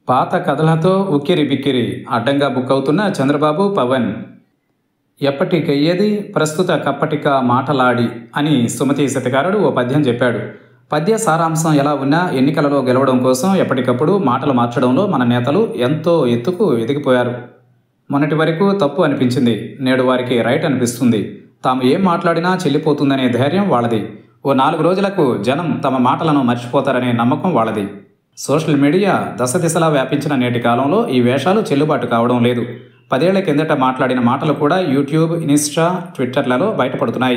పాత కథలతో ఉక్కిరి బిక్కిరి అడ్డంగా బుక్ అవుతున్న చంద్రబాబు పవన్. ఎప్పటికయ్యేది ప్రస్తుత కప్పటిక మాటలాడి అని సుమతి శతకారుడు ఓ పద్యం చెప్పాడు. పద్య సారాంశం ఎలా ఉన్నా ఎన్నికలలో గెలవడం కోసం ఎప్పటికప్పుడు మాటలు మార్చడంలో మన నేతలు ఎంతో ఎత్తుకు ఎదిగిపోయారు. మొన్నటి వరకు తప్పు అనిపించింది, నేడు వారికి రైట్ అనిపిస్తుంది. తాము ఏం మాట్లాడినా చెల్లిపోతుందనే ధైర్యం వాళ్ళది. ఓ 4 రోజులకు జనం తమ మాటలను మర్చిపోతారనే నమ్మకం వాళ్ళది. సోషల్ మీడియా దశ దిశలా వ్యాపించిన నేటి కాలంలో ఈ వేషాలు చెల్లుబాటు కావడం లేదు. 10 ఏళ్ల కిందట మాట్లాడిన మాటలు కూడా యూట్యూబ్, ఇన్స్టా, ట్విట్టర్లలో బయటపడుతున్నాయి.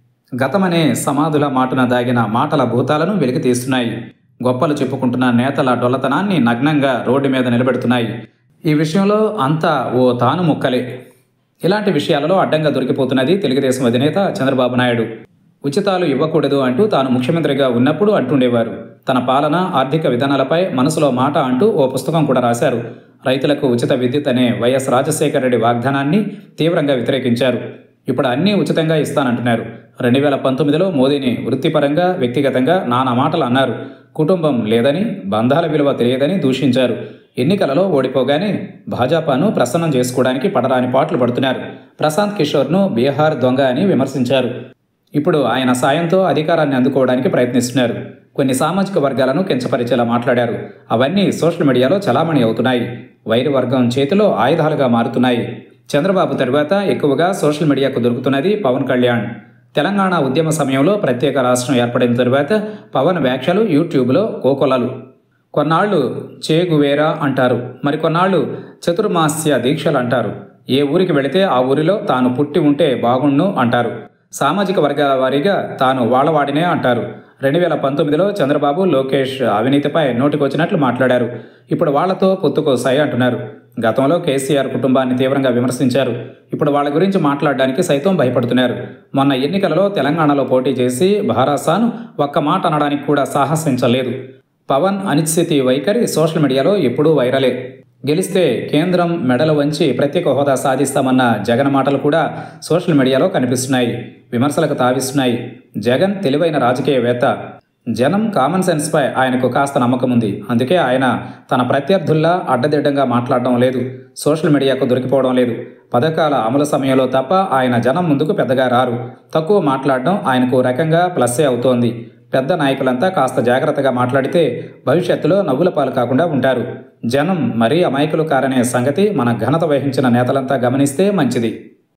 గతమనే సమాధుల మాటున దాగిన మాటల భూతాలను వెలికి తీస్తున్నాయి. గొప్పలు చెప్పుకుంటున్న నేతల డొల్లతనాన్ని నగ్నంగా రోడ్డు మీద నిలబెడుతున్నాయి. ఈ విషయంలో అంతా ఓ తాను ముక్కలే. ఇలాంటి విషయాలలో అడ్డంగా దొరికిపోతున్నది తెలుగుదేశం అధినేత చంద్రబాబు నాయుడు. ఉచితాలు ఇవ్వకూడదు అంటూ తాను ముఖ్యమంత్రిగా ఉన్నప్పుడు అంటుండేవారు. తన పాలన, ఆర్థిక విధానాలపై మనసులో మాట అంటూ ఓ పుస్తకం కూడా రాశారు. రైతులకు ఉచిత విద్యుత్ అనే వైఎస్ రాజశేఖర రెడ్డి వాగ్దానాన్ని తీవ్రంగా వ్యతిరేకించారు. ఇప్పుడు అన్నీ ఉచితంగా ఇస్తానంటున్నారు. 2019లో మోదీని వృత్తిపరంగా, వ్యక్తిగతంగా నానా మాటలు అన్నారు. కుటుంబం లేదని, బంధాల విలువ తెలియదని దూషించారు. ఎన్నికలలో ఓడిపోగానే భాజపాను ప్రసన్నం చేసుకోవడానికి పడరాని పాటలు పడుతున్నారు. ప్రశాంత్ కిషోర్ను బీహార్ దొంగ అని విమర్శించారు. ఇప్పుడు ఆయన సాయంతో అధికారాన్ని అందుకోవడానికి ప్రయత్నిస్తున్నారు. కొన్ని సామాజిక వర్గాలను కించపరిచేలా మాట్లాడారు. అవన్నీ సోషల్ మీడియాలో చలామణి అవుతున్నాయి. వైరు వర్గం చేతిలో ఆయుధాలుగా మారుతున్నాయి. చంద్రబాబు తరువాత ఎక్కువగా సోషల్ మీడియాకు దొరుకుతున్నది పవన్ కళ్యాణ్. తెలంగాణ ఉద్యమ సమయంలో ప్రత్యేక రాష్ట్రం ఏర్పడిన తరువాత పవన్ వ్యాఖ్యలు యూట్యూబ్లో కోకొల్లలు. కొన్నాళ్లు చేగువేరా అంటారు, మరికొన్నాళ్లు చతుర్మాస్య దీక్షలు అంటారు. ఏ ఊరికి వెళితే ఆ ఊరిలో తాను పుట్టి ఉంటే బాగుండు అంటారు. సామాజిక వర్గాల వారీగా తాను వాళ్ళవాడినే అంటారు. 2019లో చంద్రబాబు, లోకేష్ అవినీతిపై నోటికొచ్చినట్లు మాట్లాడారు. ఇప్పుడు వాళ్లతో పొత్తుకోసాయి అంటున్నారు. గతంలో కేసీఆర్ కుటుంబాన్ని తీవ్రంగా విమర్శించారు. ఇప్పుడు వాళ్ళ గురించి మాట్లాడడానికి సైతం భయపడుతున్నారు. మొన్న ఎన్నికలలో తెలంగాణలో పోటీ చేసి భారాసాను ఒక్క మాట అనడానికి కూడా సాహసించలేదు. పవన్ అనిశ్చితి వైఖరి సోషల్ మీడియాలో ఎప్పుడూ వైరలే. గెలిస్తే కేంద్రం మెడలు వంచి ప్రత్యేక హోదా సాధిస్తామన్న జగన్ మాటలు కూడా సోషల్ మీడియాలో కనిపిస్తున్నాయి. విమర్శలకు తావిస్తున్నాయి. జగన్ తెలివైన రాజకీయవేత్త. జనం కామన్ సెన్స్పై ఆయనకు కాస్త నమ్మకం ఉంది. అందుకే ఆయన తన ప్రత్యర్థుల్లా అడ్డదిడ్డంగా మాట్లాడడం లేదు. సోషల్ మీడియాకు దొరికిపోవడం లేదు. పథకాల అమలు సమయంలో తప్ప ఆయన జనం ముందుకు పెద్దగా రారు. తక్కువ మాట్లాడడం ఆయనకు రకంగా ప్లస్సే అవుతోంది. పెద్ద నాయకులంతా కాస్త జాగ్రత్తగా మాట్లాడితే భవిష్యత్తులో నవ్వుల పాలు కాకుండా ఉంటారు. జనం మరీ అమాయకులు కారనే సంగతి మన ఘనత వహించిన నేతలంతా గమనిస్తే మంచిది.